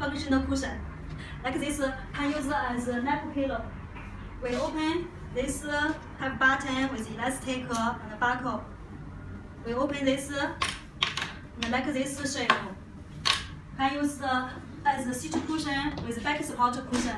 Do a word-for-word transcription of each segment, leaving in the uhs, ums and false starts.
functional cushion. Like this, can use as a neck pillow. We open this, uh, have button with elastic uh, and buckle. We open this, uh, and like this shape. Can use uh, as a seat cushion with back support cushion.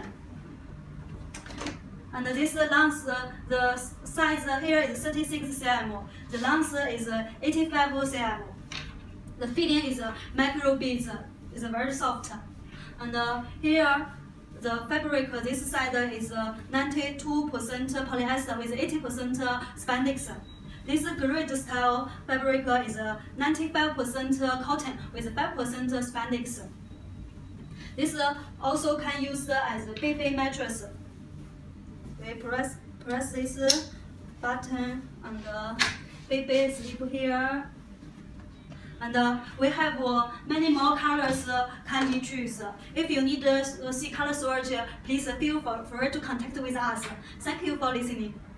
And this length, uh, the size here is thirty-six centimeters. The length is uh, eighty-five centimeters. The fitting is uh, micro beads. It's very soft. And uh, here, the fabric, this side is ninety-two percent polyester with eighty percent spandex. This grid style fabric is ninety-five percent cotton with five percent spandex. This also can use as a baby mattress. We press press this button and uh, baby sleep here. And uh, we have uh, many more colors uh, can be choose. If you need to uh, see color swatch, please feel free to contact with us. Thank you for listening.